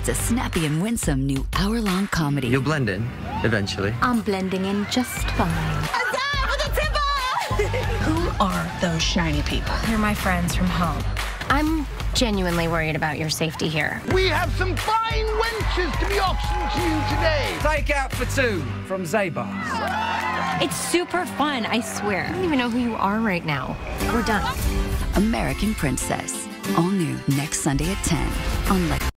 It's a snappy and winsome new hour-long comedy. You'll blend in, eventually. I'm blending in just fine. Who are those shiny people? They're my friends from home. I'm genuinely worried about your safety here. We have some fine wenches to be auctioned to you today. Take out for two from Zabar. It's super fun, I swear. I don't even know who you are right now. We're done. American Princess. All new next Sunday at 10 on